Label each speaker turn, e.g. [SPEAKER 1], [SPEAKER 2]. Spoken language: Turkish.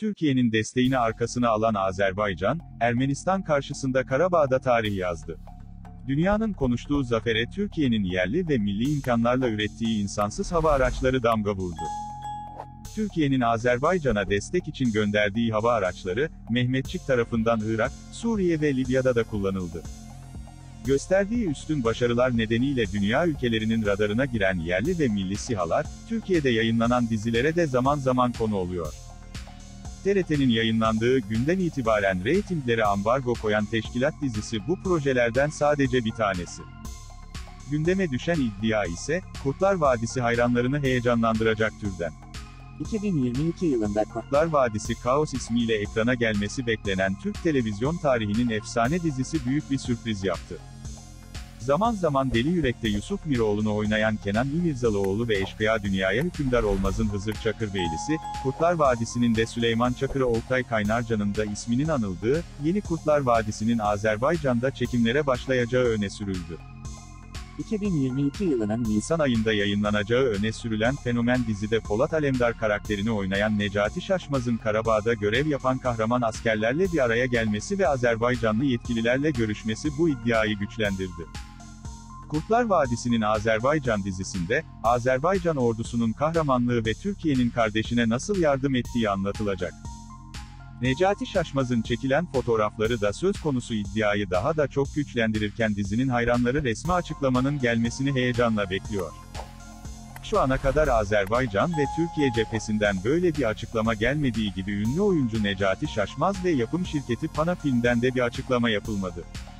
[SPEAKER 1] Türkiye'nin desteğini arkasına alan Azerbaycan, Ermenistan karşısında Karabağ'da tarih yazdı. Dünyanın konuştuğu zafere Türkiye'nin yerli ve milli imkanlarla ürettiği insansız hava araçları damga vurdu. Türkiye'nin Azerbaycan'a destek için gönderdiği hava araçları, Mehmetçik tarafından Irak, Suriye ve Libya'da da kullanıldı. Gösterdiği üstün başarılar nedeniyle dünya ülkelerinin radarına giren yerli ve milli SİHA'lar, Türkiye'de yayınlanan dizilere de zaman zaman konu oluyor. TRT'nin yayınlandığı günden itibaren reytinglere ambargo koyan Teşkilat dizisi bu projelerden sadece bir tanesi. Gündeme düşen iddia ise, Kurtlar Vadisi hayranlarını heyecanlandıracak türden.
[SPEAKER 2] 2022 yılında
[SPEAKER 1] Kurtlar Vadisi Kaos ismiyle ekrana gelmesi beklenen Türk televizyon tarihinin efsane dizisi büyük bir sürpriz yaptı. Zaman zaman Deli Yürek'te Yusuf Miroğlu'nu oynayan Kenan İmirzalıoğlu ve Eşkıya Dünyaya Hükümdar Olmaz'ın Hızır Çakırbeylisi, Kurtlar Vadisi'nin de Süleyman Çakır'a Oktay Kaynarca'nın da isminin anıldığı, yeni Kurtlar Vadisi'nin Azerbaycan'da çekimlere başlayacağı öne sürüldü.
[SPEAKER 2] 2022 yılının
[SPEAKER 1] Nisan ayında yayınlanacağı öne sürülen fenomen dizide Polat Alemdar karakterini oynayan Necati Şaşmaz'ın Karabağ'da görev yapan kahraman askerlerle bir araya gelmesi ve Azerbaycanlı yetkililerle görüşmesi bu iddiayı güçlendirdi. Kurtlar Vadisi'nin Azerbaycan dizisinde, Azerbaycan ordusunun kahramanlığı ve Türkiye'nin kardeşine nasıl yardım ettiği anlatılacak. Necati Şaşmaz'ın çekilen fotoğrafları da söz konusu iddiayı daha da çok güçlendirirken dizinin hayranları resmi açıklamanın gelmesini heyecanla bekliyor. Şu ana kadar Azerbaycan ve Türkiye cephesinden böyle bir açıklama gelmediği gibi ünlü oyuncu Necati Şaşmaz ve yapım şirketi Pana Film'den de bir açıklama yapılmadı.